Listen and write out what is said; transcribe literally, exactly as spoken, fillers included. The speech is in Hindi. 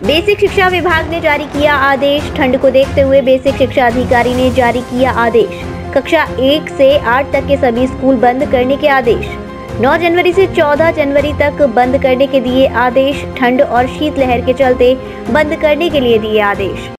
बेसिक शिक्षा विभाग ने जारी किया आदेश। ठंड को देखते हुए बेसिक शिक्षा अधिकारी ने जारी किया आदेश। कक्षा एक से आठ तक के सभी स्कूल बंद करने के आदेश। नौ जनवरी से चौदह जनवरी तक बंद करने के दिए आदेश। ठंड और शीतलहर के चलते बंद करने के लिए दिए आदेश।